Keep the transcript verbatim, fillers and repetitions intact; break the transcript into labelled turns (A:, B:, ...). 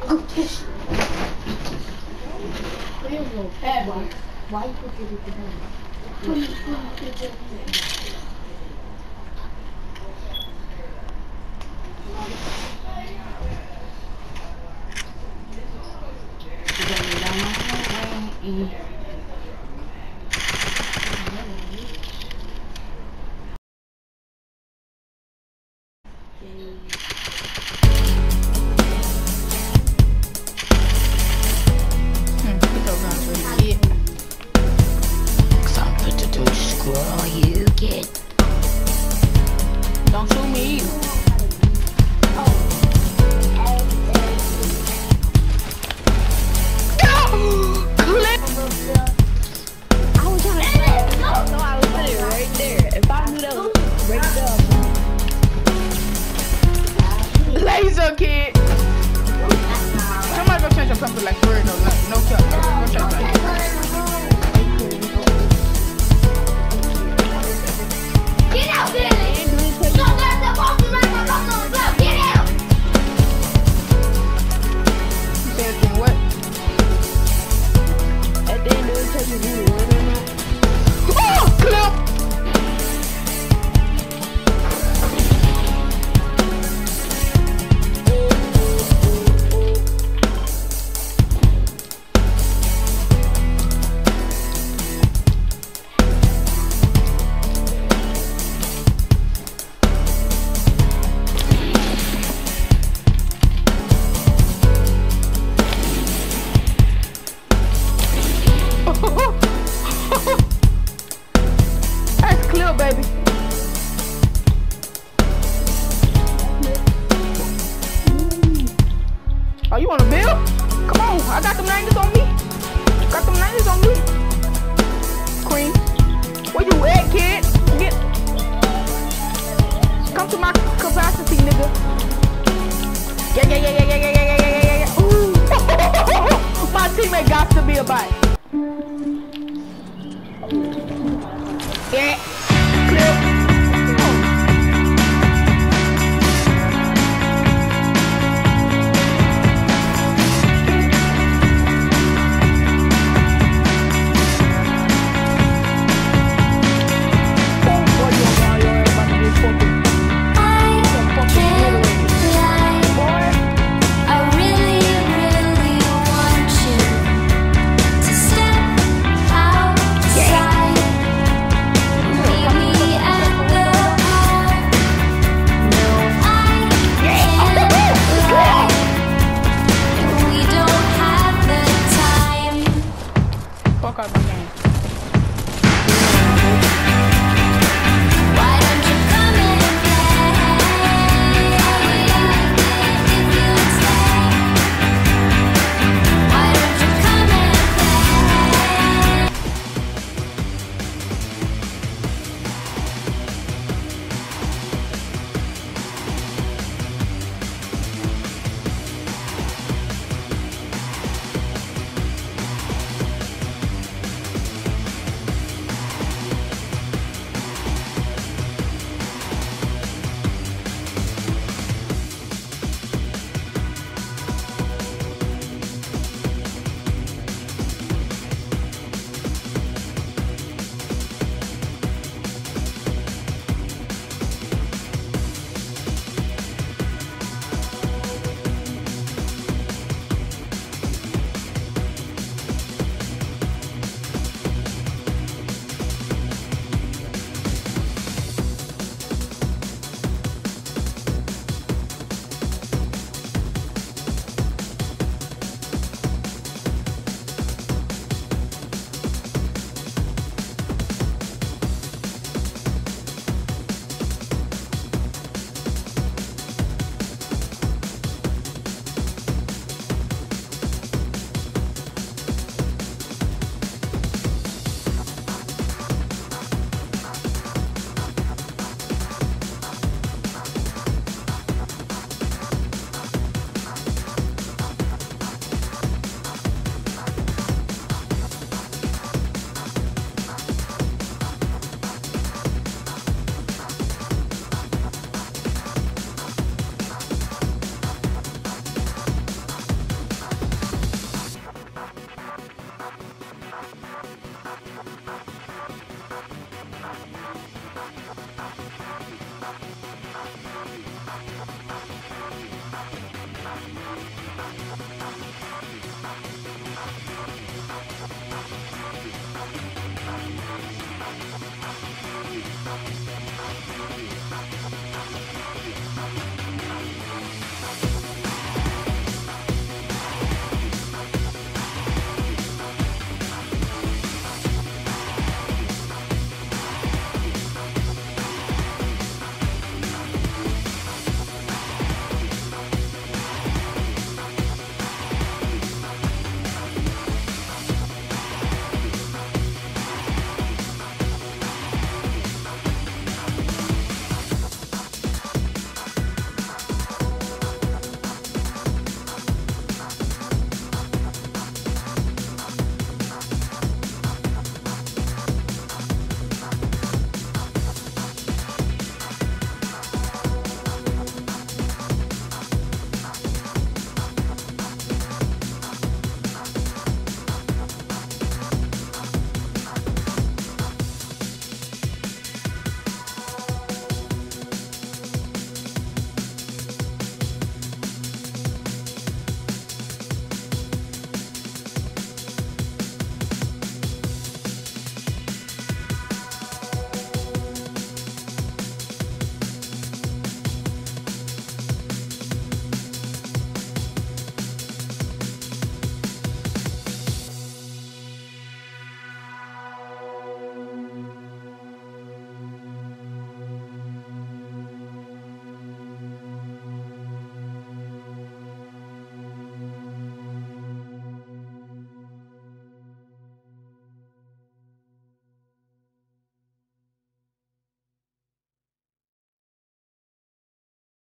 A: Why you put it together?
B: Don't shoot me.
C: Laser kid. Somebody go change your pumper like for real, no, no, no cap. Go change that.
A: Get out, Billy! No, there's a box around my local club. Get out!
C: You said it's been what?
B: At the end of the time, you do it.
C: Oh, clip! That's clear, baby. Oh, you want a bill? Come on, I got them nineties on me. Got them nineties on me. Queen, where you at, kid? Get, come to my capacity, nigga. Yeah, yeah, yeah, yeah, yeah, yeah, yeah, yeah, yeah, yeah. Ooh. My teammate got to be a bite.